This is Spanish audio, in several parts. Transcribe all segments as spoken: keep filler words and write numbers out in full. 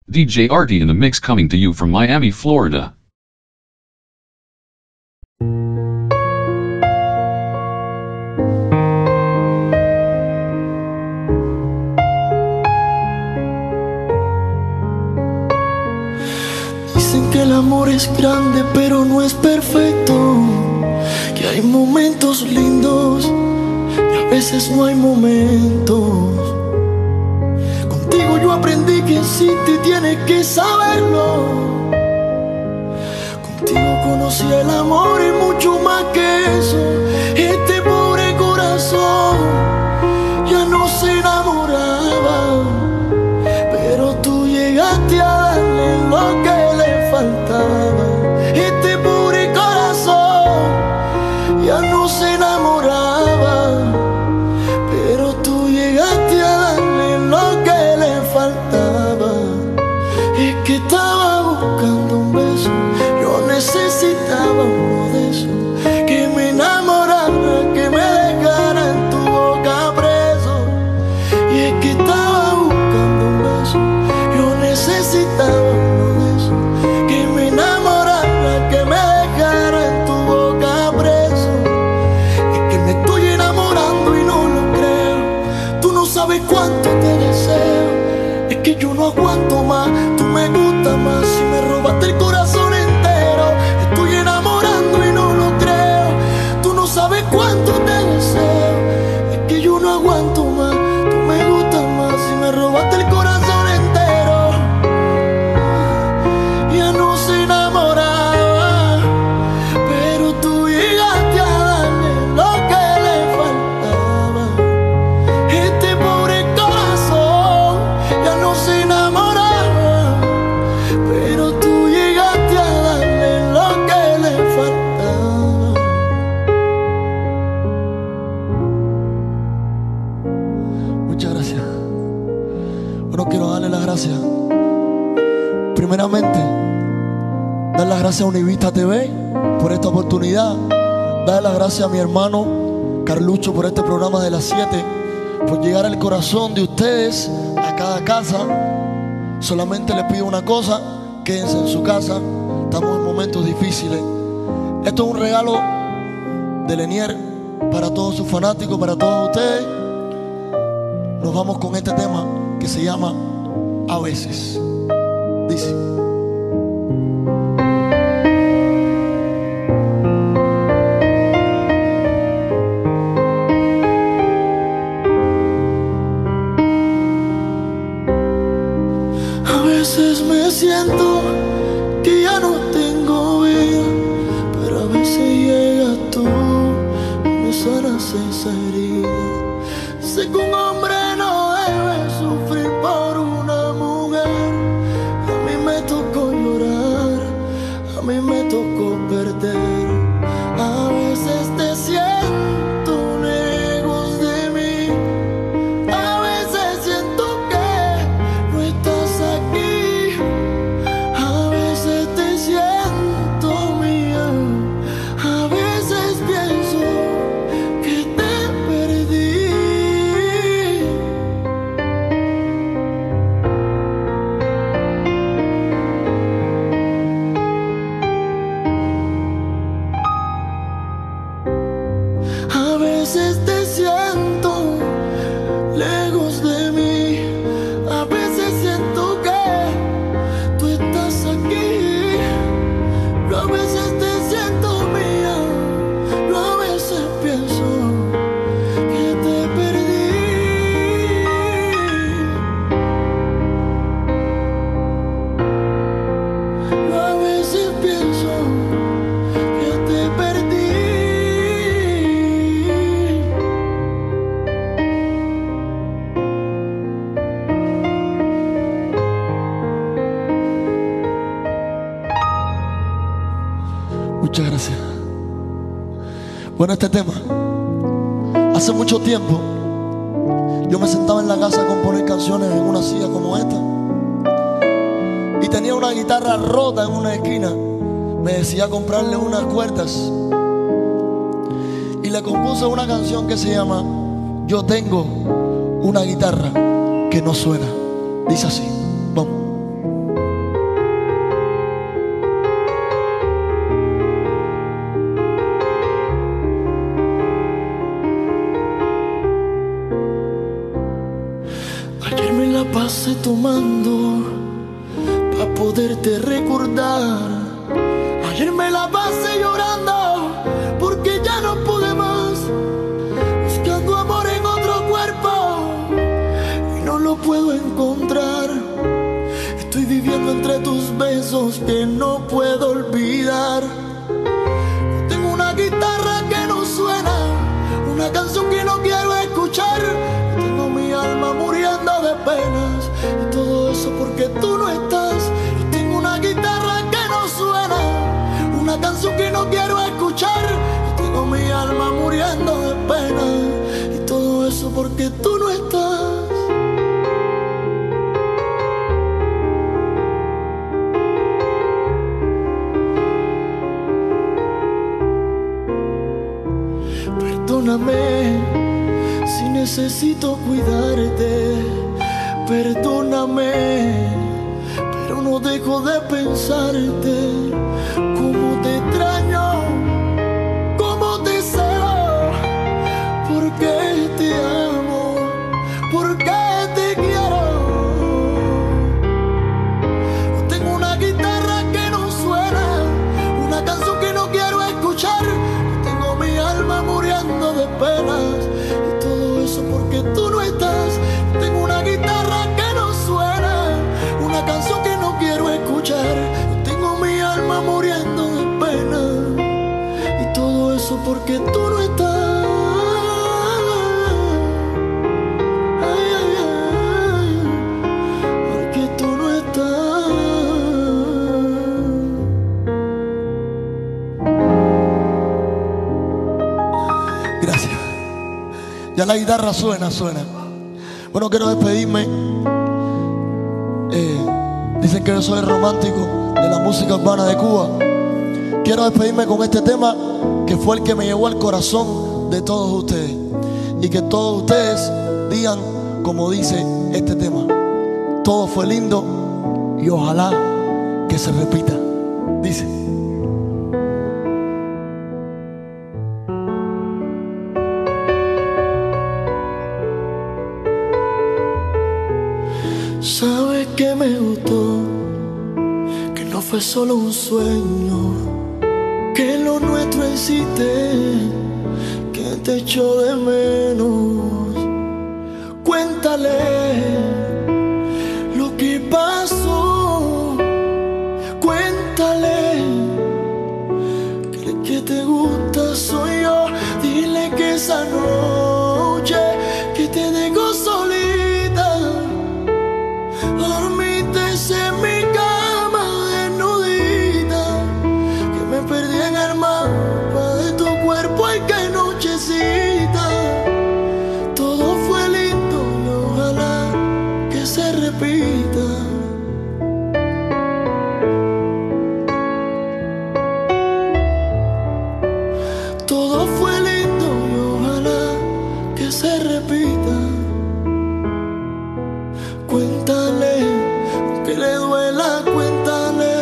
D J Artie in the mix, coming to you from Miami, Florida. Dicen que el amor es grande pero no es perfecto, que hay momentos lindos y a veces no hay momentos. Contigo yo aprendí que existe y tienes que saberlo. Contigo conocí el amor y mucho más que eso. Este pobre corazón ya no se enamoraba, pero tú llegaste a darle lo que le faltaba. Este pobre corazón ya no se enamoraba, pero tú llegaste a darle lo que le faltaba. Es que estaba buscando un beso, yo necesitaba uno de esos, que me enamorara, que me dejara en tu boca preso. Y es que estaba buscando un beso, yo necesitaba uno de esos, que me enamorara, que me dejara en tu boca preso. Es que me estoy enamorando y no lo creo, tú no sabes cuánto te deseo. Es que yo no aguanto más, tú me gustas más y me robaste el corazón entero. Estoy enamorando y no lo creo, tú no sabes cuánto te deseo. Es que yo no aguanto más, tú me gustas más y me robaste el corazón entero. Ya no se enamoraba, pero tú llegaste a darle lo que le faltaba. Este pobre corazón ya no se enamoraba, pero tú llegaste a darle lo que le faltaba. Muchas gracias. Bueno, quiero darle las gracias. Primeramente, dar las gracias a Univista T V por esta oportunidad. Dar las gracias a mi hermano Carlucho por este programa de las siete, por llegar al corazón de ustedes, a cada casa. Solamente les pido una cosa: quédense en su casa, estamos en momentos difíciles. Esto es un regalo de Lenier para todos sus fanáticos, para todos ustedes. Nos vamos con este tema que se llama A Veces. Dice: a veces me siento que ya no tengo vida, pero a veces llegas tú y me sanas esa herida. Sé que un hombre no debe sufrir por una mujer. A mí me tocó llorar, a mí me tocó perder. A veces te siento lejos de mí, a veces siento que no estás aquí, a veces te siento mía, a veces pienso que te perdí. A veces te siento lejos de mí, a veces siento que tú estás aquí, yo a veces te siento mía, yo a veces pienso que te perdí. Yo a veces pienso que te perdí. Muchas gracias. Bueno, este tema, hace mucho tiempo yo me sentaba en la casa a componer canciones en una silla como esta, y tenía una guitarra rota en una esquina. Me decía comprarle unas cuerdas y le compuse una canción que se llama Yo tengo una guitarra que no suena. Dice así, vamos. buscando para poderte recordar. Ayer me la pasé llorando porque ya no pude más, buscando amor en otro cuerpo y no lo puedo encontrar. Estoy viviendo entre tus besos que no puedo olvidar. Tengo una guitarra que no suena, una canción que no quiero escuchar. Tengo mi alma muriendo de penas y todo eso porque tú no estás. Yo tengo una guitarra que no suena, una canción que no quiero escuchar. Yo tengo mi alma muriendo de penas y todo eso porque tú no estás. Perdóname si necesito cuidarte, perdóname, pero no dejo de pensarte. Cómo te extraño, cómo te deseo, porque te amo, porque te quiero. Yo tengo una guitarra que no suena, una canción que no quiero escuchar. Mi alma muriendo de penas y todo eso porque tú no estás. Tengo una guitarra que no suena, una canción que no quiero escuchar. Yo tengo mi alma muriendo de penas y todo eso porque tú no estás. Ay, ay, ay, porque tú no estás. Gracias. Ya la guitarra suena, suena. Bueno, quiero despedirme. Eh, dicen que yo soy romántico de la música urbana de Cuba. Quiero despedirme con este tema que fue el que me llevó al corazón de todos ustedes. Y que todos ustedes digan como dice este tema: todo fue lindo y ojalá que se repita. Dice: sabes que me gustó, que no fue solo un sueño, que lo nuestro existe, que te echo de menos. Cuéntale lo que pasó, cuéntale que el que te gusta soy yo. Dile que esa noche que te dejó solita, dormiste en mi cama desnudita, que me perdí en el mapa de tu cuerpo. Ay, qué nochecita. Todo fue lindo y ojalá que se repita. Todo fue lindo y ojalá que se repita. Cuéntale, aunque le duela, cuéntale.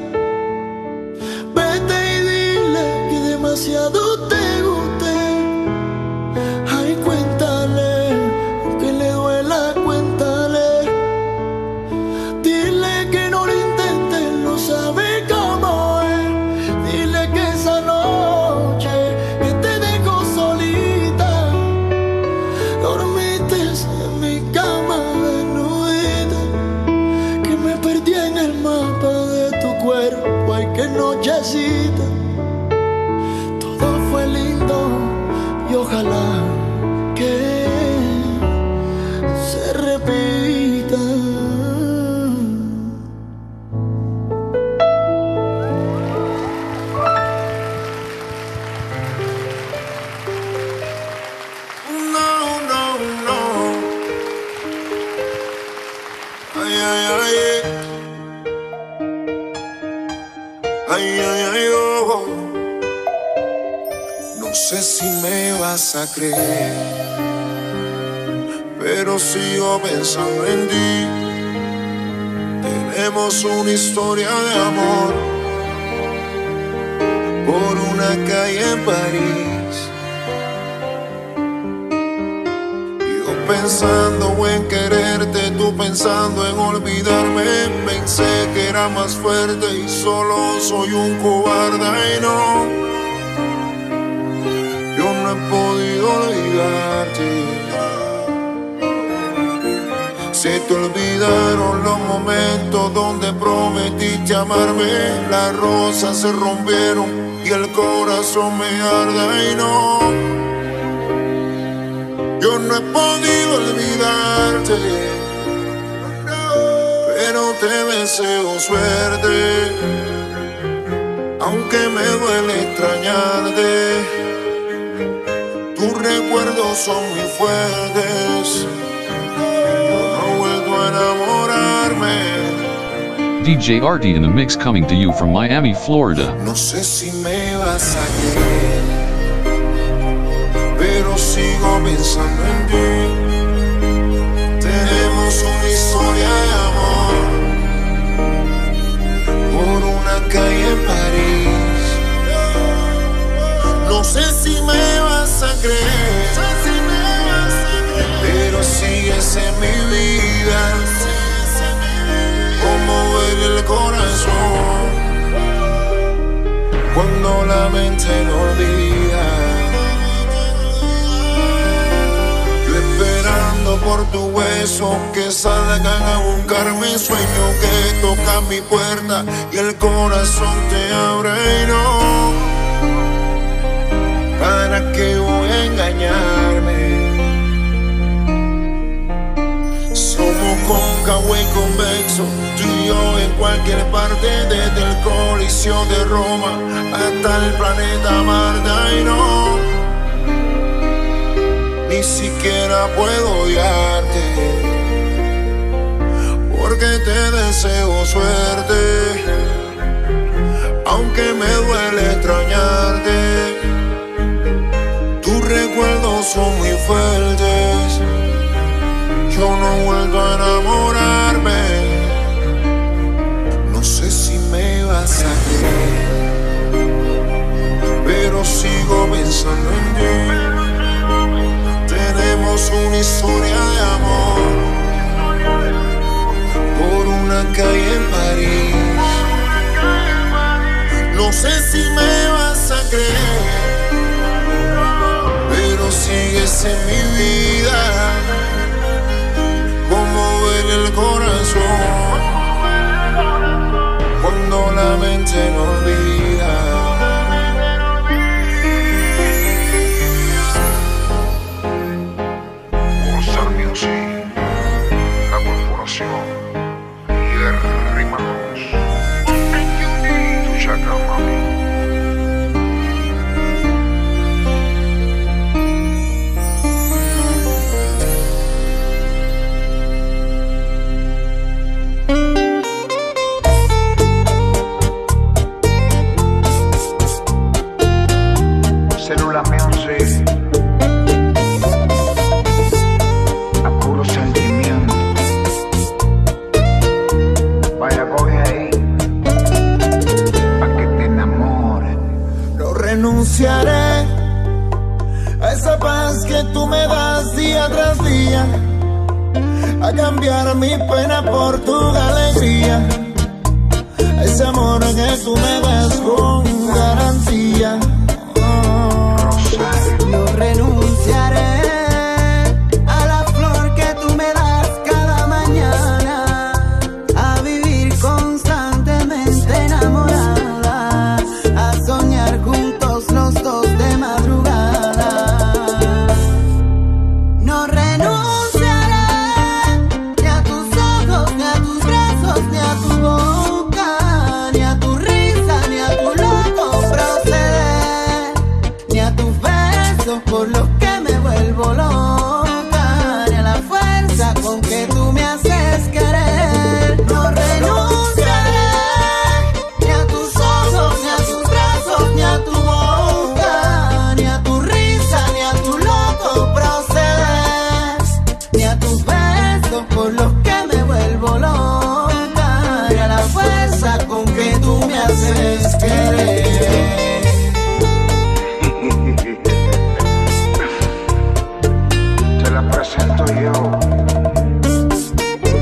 Vete y dile que demasiado te gusté. Ay, cuéntale, aunque le duela, cuéntale. Dile que no lo intentes, no sabe cómo es. Dile que esa noche que te dejó solita, dormiste en mi cama desnudita, que me perdí en el mapa de tu cuerpo. Ay, qué nochecita. Todo fue lindo y ojalá que se repita. No, no, no. Ay, ay, ay. Ay, ay, ay, oh. No sé si me vas a creer, pero sigo pensando en ti. Tenemos una historia de amor por una calle en París. Yo pensando en quererte, tú pensando en olvidarme. Pensé que era más fuerte y solo soy un cobarde. Y no, yo no he podido olvidarte. Se te olvidaron los momentos donde prometiste amarme. Las rosas se rompieron y el corazón me arde. Y no, yo no he podido olvidarte, pero te deseo suerte, aunque me duele extrañarte. Tus recuerdos son muy fuertes. Enamorarme. D J Artie in the mix, coming to you from Miami, Florida. No sé si me vas a querer, pero sigo pensando en ti. Tenemos una historia de amor por una calle en París. No sé si me vas a creer, pero sigues en mi vida, como ver el corazón cuando la mente no olvida. Yo esperando por tu hueso que salgan a buscarme. Sueño que toca mi puerta y el corazón te abre. Y no, ¿para qué voy a engañarme? Somos cóncavo y convexo, tú y yo en cualquier parte, desde el Coliseo de Roma hasta el planeta Marte. Y no, ni siquiera puedo odiarte, porque te deseo suerte, aunque me duele extrañarte. Tus recuerdos son muy fuertes. Yo no he vuelto a enamorarme. No sé si me vas a querer, pero sigo pensando en ti. Tenemos una historia de amor por una calle en París. No sé si me vas a creer, pero sigues en mi vida, como ver el corazón cuando la mente no olvida. All-Star Music, la corporación y el Rimanos, tu chaca mami. Célula Music, a puro sentimiento. Vaya, voy ahí, pa' que te enamores. No renunciaré a esa paz que tú me das día tras día, a cambiar mi pena por tu alegría, a ese amor que tú me das con garantía. No renunciaré a la flor que tú me das cada mañana, a vivir constantemente enamorada, a soñar juntos los dos de madrugada. No renunciaré ni a tus ojos, ni a tus brazos, ni a tu boca, ni a tu risa, ni a tu loco proceder, ni a tu por lo que me vuelvo loca, ni a la fuerza con que tú me haces querer. No renunciaré ni a tus ojos, ni a tus brazos, ni a tu boca, ni a tu risa, ni a tu loco proceder, ni a tus besos por los que me vuelvo loca, ni a la fuerza con que tú me haces querer. Presento yo,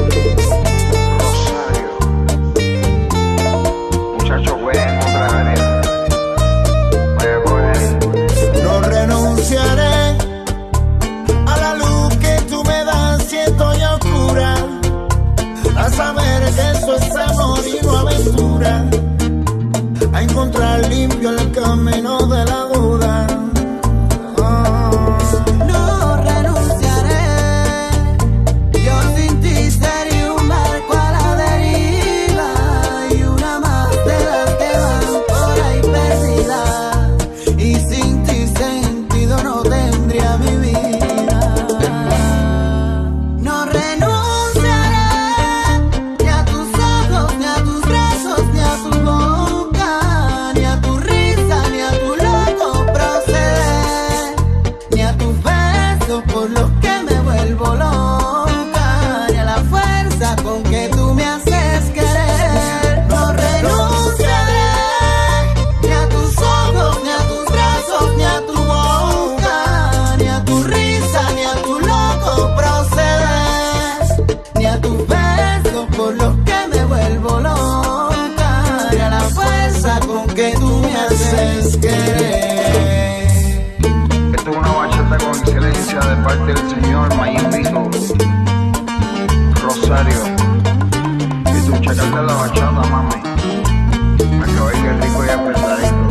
vuelvo loca, y a la fuerza con que tú me haces querer. Esto es una bachata con excelencia de parte del señor Mayimito Rosario. Y tú checate la bachata, mami, para que oiga que rico y apretadito.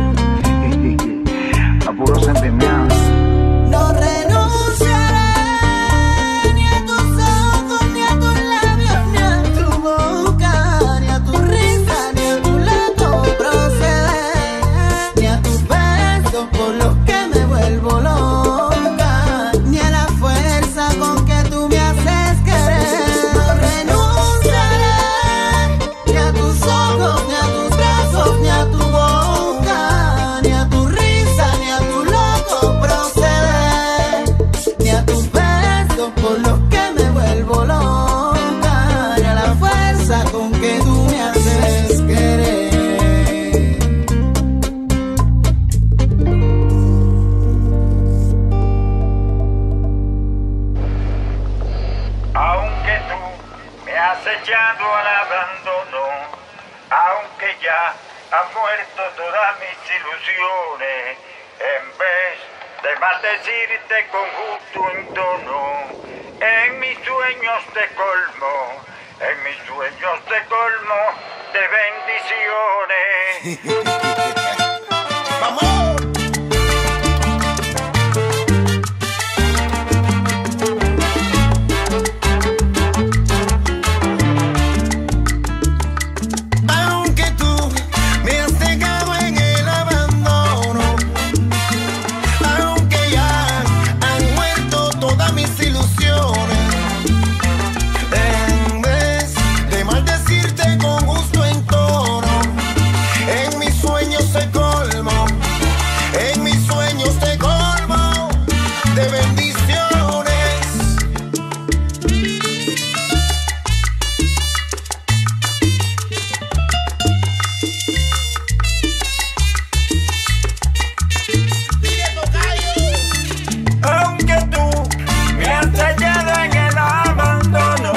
A puro sentimiento. No renunciaré ni a tus ojos, ni a tus labios, ni a tu boca, ni a tu risa, ni a tu loco proceder, ni a tus besos por los que me vuelvo loca, ni a la fuerza con que tú me haces querer. No renunciaré ni a tus ojos, ni a tus brazos, ni a tu boca, ni a tu risa, ni a tu loco proceder, ni a tus besos por los que me vuelvo loca, ni a la fuerza con que tú me haces querer. Aunque tú me has echado al abandono, aunque ya han muerto todas mis ilusiones, en vez de maldecirte con justo entono, en mis sueños te colmo, en mis sueños te colmo de bendiciones. ¡Vamos! Aunque tú me has dejado en el abandono, aunque ya han muerto todas mis ilusiones, en vez de maldecirte con gusto en tono, en mis sueños te colmo, en mis sueños te colmo de bendiciones. Aunque tú me has hallado en el abandono,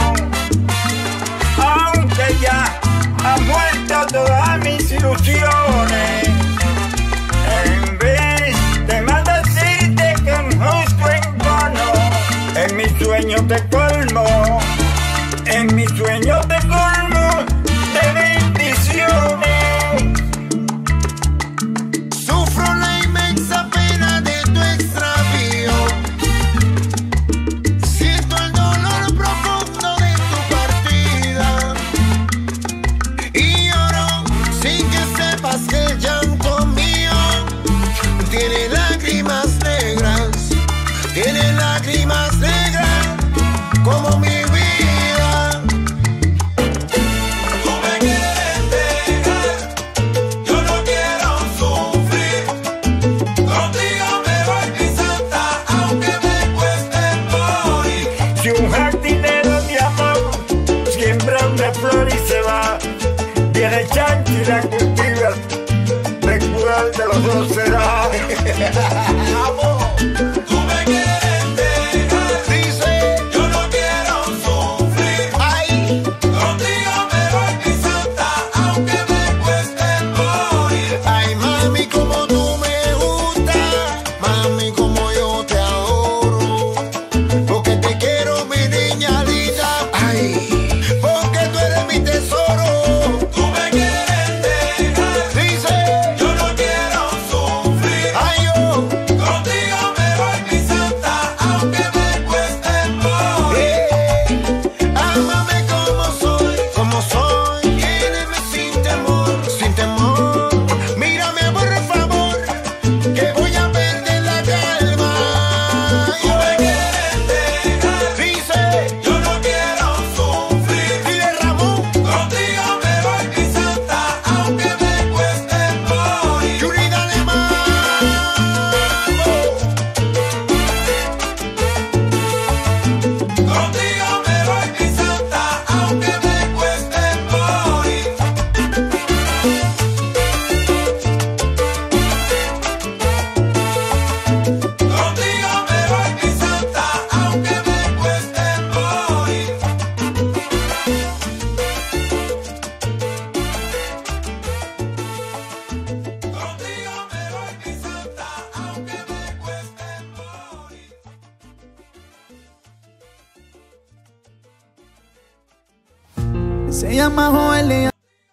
aunque ya han muerto todas mis ilusiones, en vez de maldecirte con justo entono, en mis sueños te colmo, en mis sueños te colmo de bendiciones. Sufro la inmensa pena de tu extravío, siento el dolor profundo de tu partida, y lloro sin que sepas que el llanto mío tiene lágrimas negras, tiene lágrimas negras como mi vida. Tú me quieres dejar, yo no quiero sufrir, contigo me voy mi santa, aunque me cueste morir. Si un jardinero de amor siembra una flor y se va, viene Chanchi y la cultiva, de cuál de los dos será. Tú me quieres dejar, dice, yo no quiero sufrir. Ay, contigo me voy mi santa, aunque me cueste morir. Ay, mami, como tú me gustas, mami, como yo te adoro, porque te quiero, mi niña linda. Ay, porque tú eres mi tesoro. Tú me quieres dejar, Se llama Joel.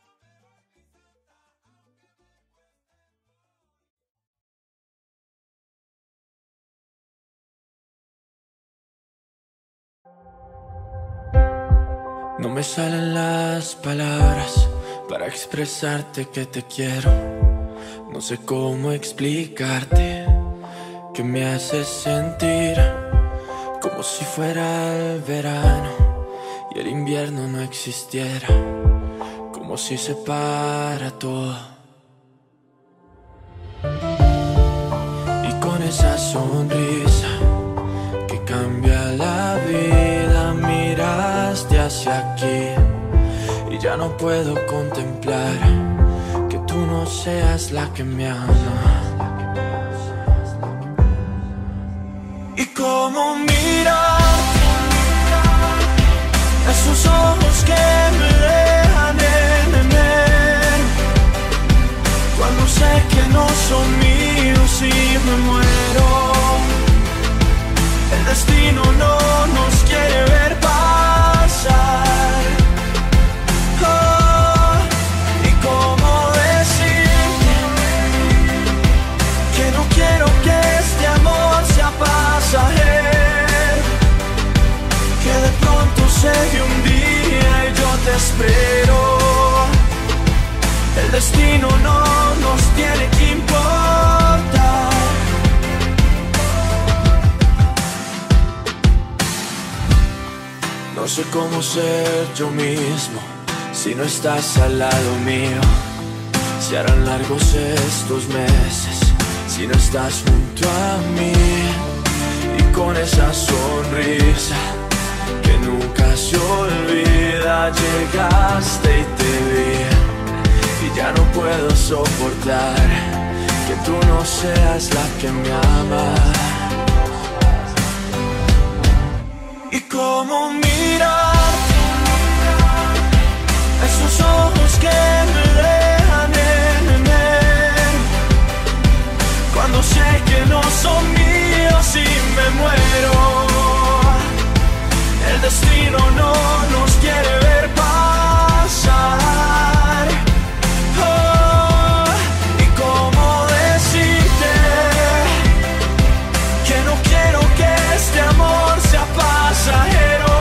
No me salen las palabras para expresarte que te quiero. No sé cómo explicarte que me haces sentir como si fuera el verano y el invierno no existiera, como si se para todo. Y con esa sonrisa que cambia la vida, miraste hacia aquí y ya no puedo contemplar que tú no seas la que me ama. Y cómo miras esos ojos que me dejan en él, cuando sé que no son míos y me muero. El destino no nos quiere ver pasar. Oh, y cómo decirte que no quiero que este amor sea pasajero, que de pronto se dé un día y yo te espero. El destino no nos tiene que importar. No sé cómo ser yo mismo si no estás al lado mío. Se harán largos estos meses si no estás junto a mí. Y con esa sonrisa que nunca se olvida, llegaste y te vi, y ya no puedo soportar que tú no seas la que me ama. Y cómo mirar esos ojos que me dejan en él, cuando sé que no son míos y me muero. El destino no nos quiere ver pasar. Oh, y cómo decirte que no quiero que este amor sea pasajero,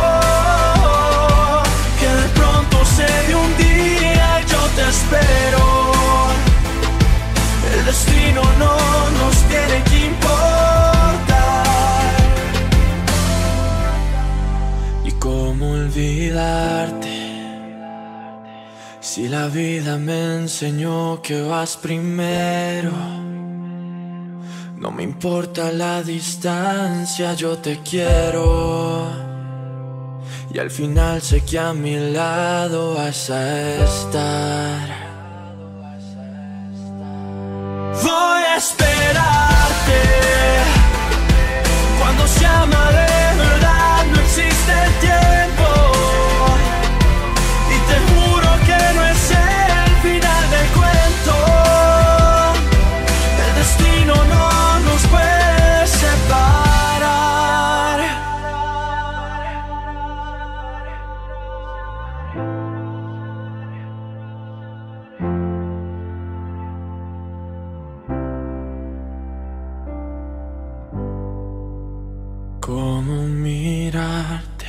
que de pronto se dé un día y yo te espero. El destino no nos tiene que importar. Y cómo olvidarte si la vida me enseñó que vas primero. No me importa la distancia, yo te quiero. Y al final sé que a mi lado vas a estar. Voy a esperarte. Cuando se ama de verdad no existe el tiempo. Y te juro que no es el final del cuento. El destino no nos puede separar. ¿Cómo mirarte?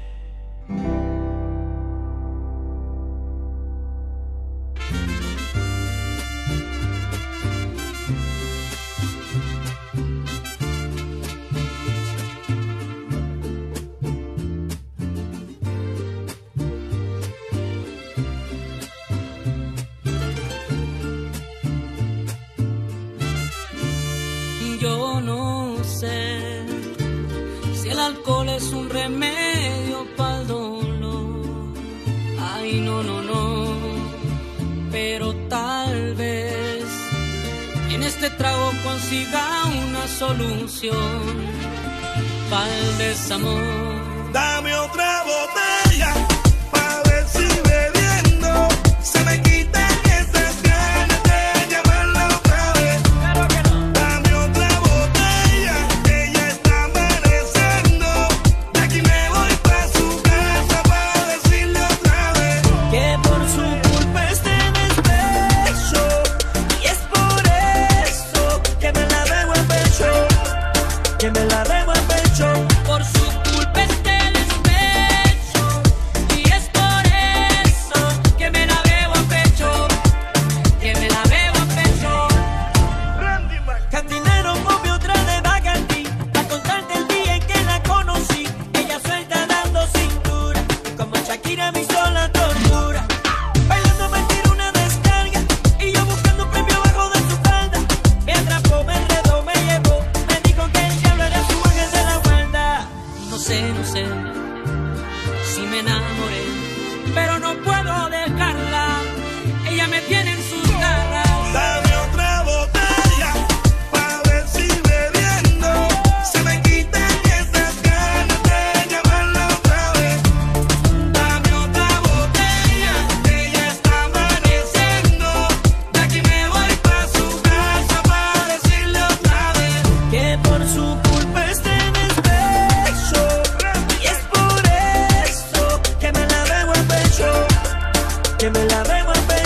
Yo no sé si el alcohol es un remedio para el dolor. Ay, no, no, no. Pero tal vez en este trago consiga una solución para el desamor. Dame otra botella pa' ver si bebiendo se me quitan esas ganas de llamarla otra vez. Claro que no. Dame otra botella, que ya está amaneciendo. De aquí me voy pa' su casa pa' decirle otra vez.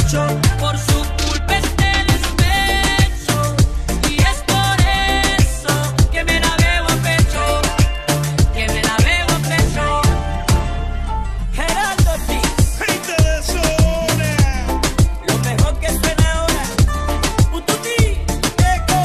pecho. Por su culpa este despecho. Y es por eso que me la veo a pecho. Que me la veo a pecho. Geraldo G. Gente de zona. Lo mejor que suena ahora. Pututi, Eco.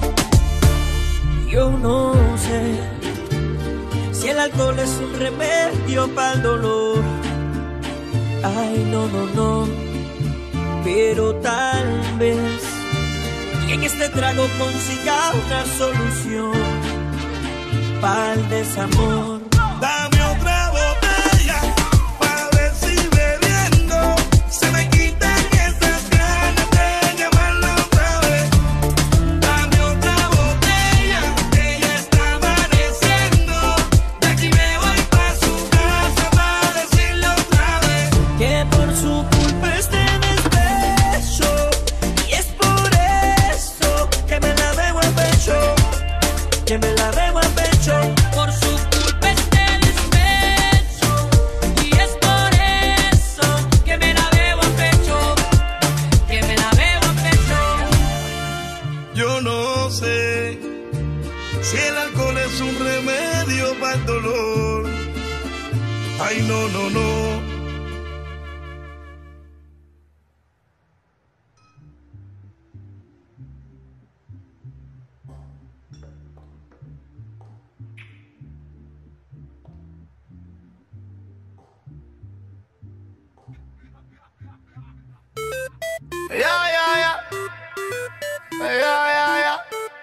Yo no sé si el alcohol es un remedio para el dolor. Ay, no, no, no. Pero tal vez y en este trago consiga una solución para el desamor. Dame otra botella para ver si bebiendo se me quitan esas ganas de llamarla otra vez. Dame otra botella, que ya está amaneciendo. De aquí me voy pa' su casa para decirle otra vez Que por su culpa este despecho. Y es por eso que me la veo a pecho. Que me la veo a pecho. Por su culpa este despecho. Y es por eso que me la veo a pecho. Que me la veo a pecho. Yo no sé si el alcohol es un remedio para el dolor. Ay, no, no, no. Ya, ya, ya. Ya, ya, ya.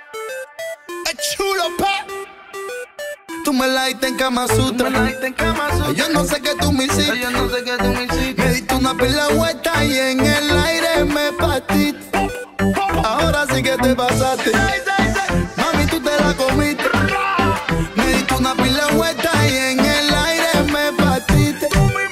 Es chulo, pa. Tú me la diste en Kama Sutra. Yo no sé qué tú me hiciste. Yo no sé qué tú me hiciste. Me diste una pila vuelta y en el aire me partiste. Ahora sí que te pasaste. Mami, tú te la comiste. Me diste una pila vuelta y en el aire me partiste.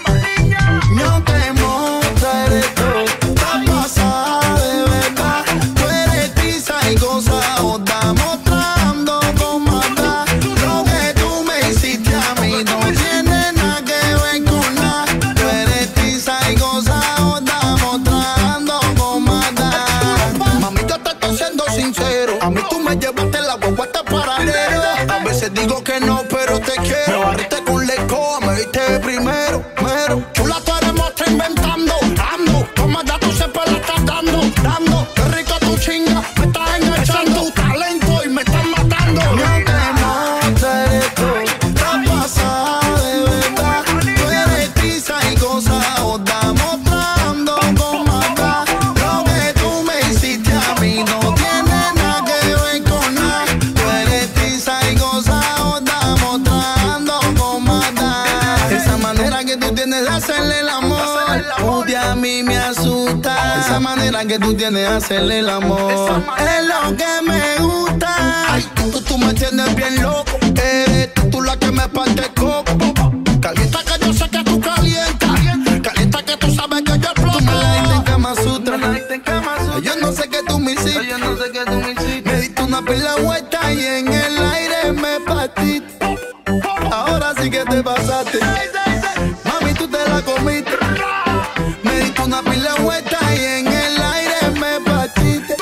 No te mostraré todo. Está pasada de verdad. Tú eres tiza y cosa otra. Mostrando con maldad. Lo que tú me hiciste a mí no tiene nada que ver con nada. Tú eres tiza y cosa otra. Mostrando con maldad. Mami, yo te estoy siendo sincero. A mí tú me llevaste la guagua hasta paradero. A veces digo que no, pero te quiero. Me barriste con lecoa, me diste primero, mero. Chula, tú eres monstruo inventando, ando. Toma ya tú siempre la estás dando, dando. Qué rico tu chinga, me estás enganchando. Tu talento y me estás matando. No te mostraré todo, está pasada de verdad. Tú eres tiza y cosa otra. Mostrando con maldad. Lo que tú me hiciste a mí no tiene nada que ver con nada. Tú eres tiza y cosa otra. Mostrando con maldad. Esa manera que tú tienes de hacerle el amor, pude a mí me asusta. Esa manera que tú tienes de hacerle el amor es lo que me gusta. Ay, tú, tú me tienes bien loco. Eres tú la que me parte el coco. Calienta que yo sé que tú calientas. Calienta que tú sabes que yo exploto. Tú me la diste en Kama Sutra. Yo no sé qué tú me hiciste. Yo no sé qué tú me hiciste. Me diste una pila vuelta y en el aire me partiste. Ahora sí que te pasaste. Mami, tú te la comiste. Me diste una pila vuelta y en el aire me partiste.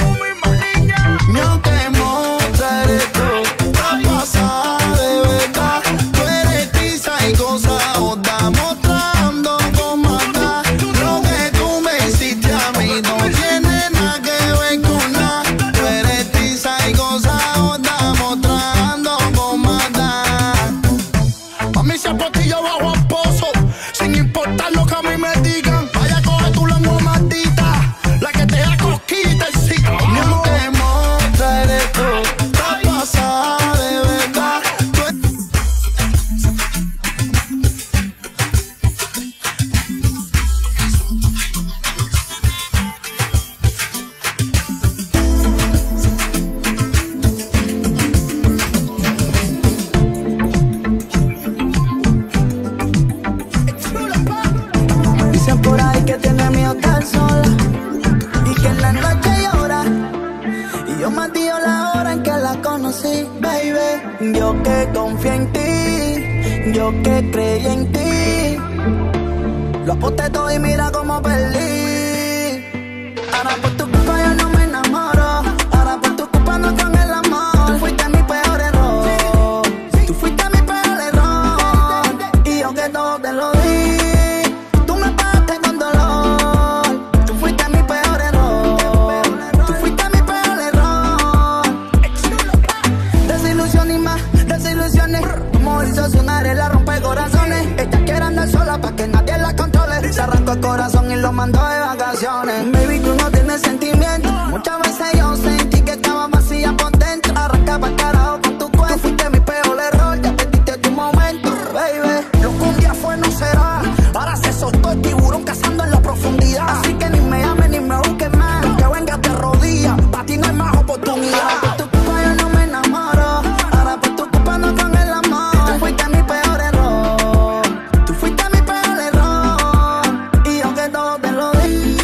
No te mostraré todo. Está pasada de verdad. Tú eres tiza y cosa otra. Mostrando con maldad. Lo que tú me hiciste a mí no tiene nada que ver con nada. Tú eres tiza y cosa otra. Mostrando con maldad. Mami, se por ti yo bajo al pozo. Sin importar lo que a mí me digan. Vaya, coge tu lengua maldita. La que te da cosquita y sí. No te mostraré todo. Está pasada de verdad. Tú Dicen por ahí que tiene miedo estar sola y que en la noche llora. Y yo me dio la hora en que la conocí, baby. Yo que confié en ti, yo que creí en ti. Lo aposté todo y mira cómo perdí. me busques más. Que vengas de rodillas, pa' ti no hay más oportunidad. Por tu culpa yo no me enamoro, ahora por tu culpa no con el amor. Tú fuiste mi peor error, tú fuiste mi peor error, y aunque todo te lo di.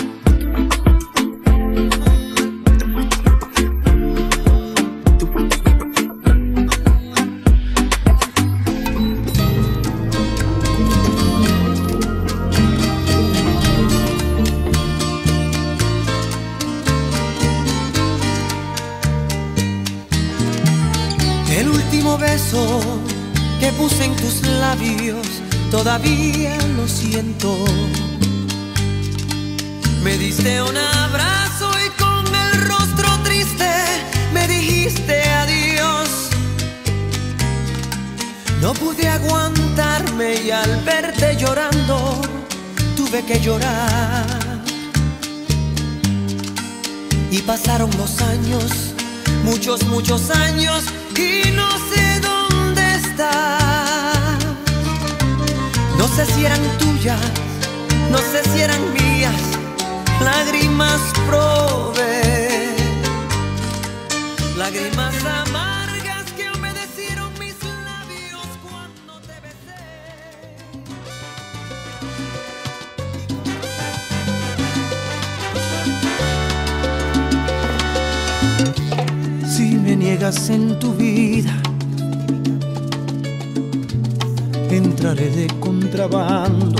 El último beso que puse en tus labios, todavía lo siento. Me diste un abrazo y con el rostro triste me dijiste adiós. No pude aguantarme y al verte llorando tuve que llorar. Y pasaron los años, muchos, muchos años, y no sé dónde está. No sé si eran tuyas, no sé si eran mías, lágrimas probé, lágrimas amargas que humedecieron mis labios cuando te besé. Si me niegas en tu vida, entraré de contrabando.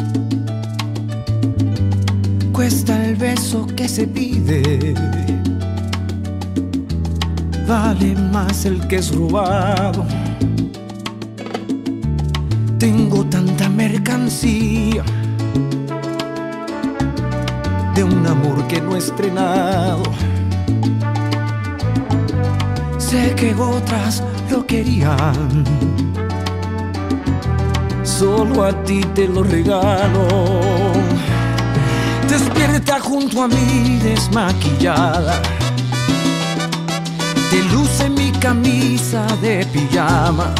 Cuesta el beso que se pide, vale más el que es robado. Tengo tanta mercancía de un amor que no he estrenado. Sé que otras lo querían, solo a ti te lo regalo. Despierta junto a mí desmaquillada, te luce mi camisa de pijama.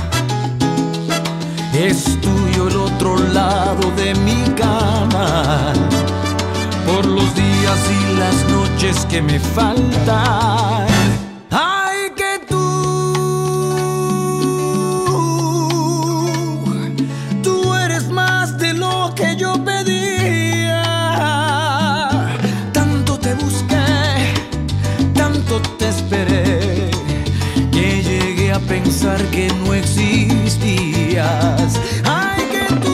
Es tuyo el otro lado de mi cama, por los días y las noches que me faltan. Ay, que tú, tú eres más de lo que yo pedía. Tanto te busqué, tanto te esperé, que llegué a pensar que no existías. Ay, que tú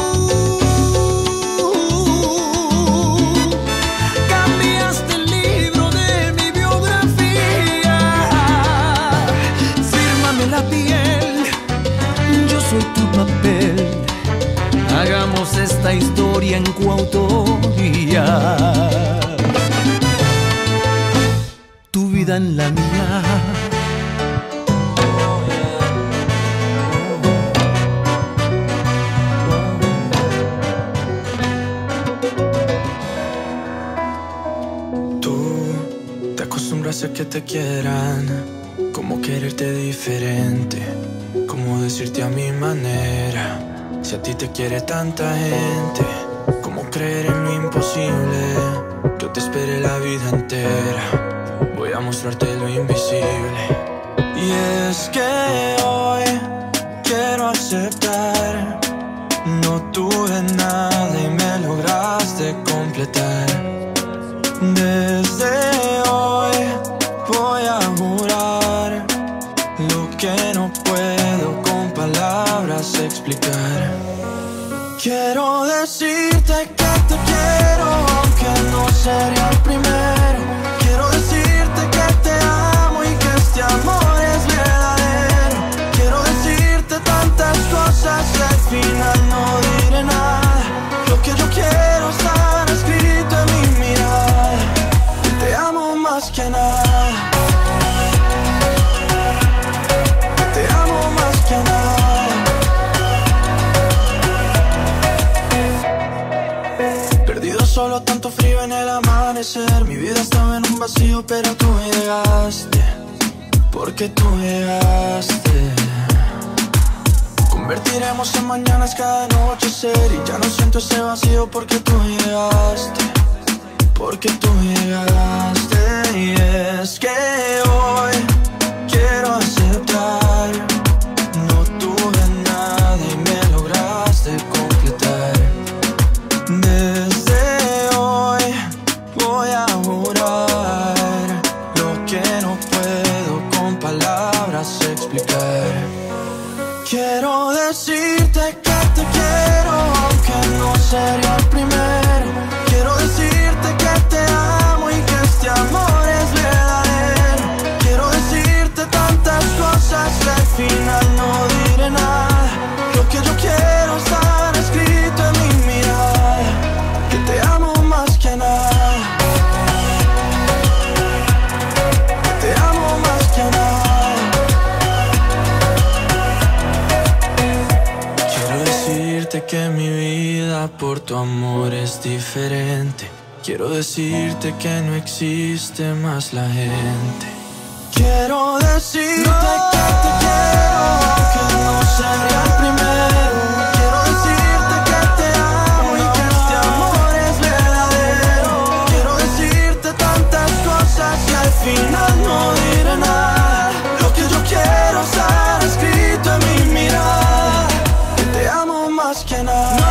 cambiaste el libro de mi biografía. Fírmame la piel, yo soy tu papel. Hagamos esta historia en coautoría, tu vida en la mía. A que te quieran, cómo quererte diferente, cómo decirte a mi manera. Si a ti te quiere tanta gente, cómo creer en lo imposible. Yo te esperé la vida entera, voy a mostrarte lo invisible. Y es que hoy quiero aceptar, no tuve nada y me lograste completar. Desde hoy voy a jurar lo que no puedo con palabras explicar. Quiero decirte que te quiero, aunque no sería el primero. Quiero decirte que te amo y que este amor es verdadero. Quiero decirte tantas cosas que al final no diré nada. Lo que yo quiero estar escrito en mi mirada. Te amo más que nada. Te amo más que nada. Perdido solo, tanto frío en el amanecer. Mi vida estaba en un vacío, pero tú llegaste. Porque tú llegaste. Convertiremos en mañanas cada anochecer. Y ya no siento ese vacío porque tú llegaste. porque tú llegaste. Y es que hoy quiero aceptar, no tuve nada y me lograste completar. Desde hoy voy a jurar lo que no puedo con palabras explicar. Quiero decirte que te quiero, aunque no sería el primero. Quiero decirte que te amo y que este amor es verdadero. Quiero decirte tantas cosas que al final no diré nada. Lo que yo quiero estar escrito en mi mirada, que te amo más que nada, que te amo más que nada. Quiero decirte que mi vida por tu amor es diferente. Quiero decirte que no existe más la gente. Quiero decirte que te quiero, aunque no sería el primero. Quiero decirte que te amo y que este amor es verdadero. Quiero decirte tantas cosas que al final no diré nada. Lo que yo quiero estar escrito en mi mirada, que te amo más que nada.